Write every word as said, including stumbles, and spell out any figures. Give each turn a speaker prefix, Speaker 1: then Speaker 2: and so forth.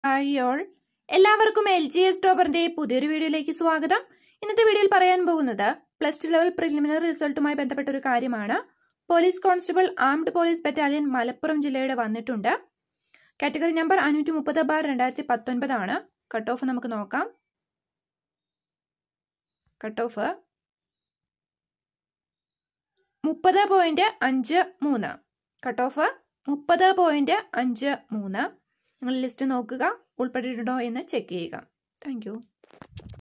Speaker 1: Hi all, എല്ലാവർക്കും L G S ടോപ്പറിന്റെ പുതിയൊരു വീഡിയോയിലേക്ക് സ്വാഗതം. ഇന്നത്തെ വീഡിയോയിൽ പറയാൻ പോകുന്നത് പ്ലസ് ടു ലെവൽ പ്രിലിമിനറി റിസൾട്ടുമായി ബന്ധപ്പെട്ട ഒരു കാര്യമാണ്. Police constable armed police battalion Malappuram ജില്ലയുടെ വന്നിട്ടുണ്ട്. കാറ്റഗറി നമ്പർ അഞ്ഞൂറ്റി മുപ്പത് ബാർ രണ്ടായിരത്തി പത്തൊൻപതാണ്. കട്ട് ഓഫ് നമുക്ക് നോക്കാം. കട്ട് ഓഫ് മുപ്പത് പോയിന്റ് അഞ്ച് മൂന്ന്. കട്ട് ഓഫ് മുപ്പത് പോയിന്റ് അഞ്ച് മൂന്ന്. നിങ്ങൾ ലിസ്റ്റ് നോക്കുക, ഉൾപ്പെട്ടിട്ടുണ്ടോ എന്ന് ചെക്ക് ചെയ്യുക. Thank U.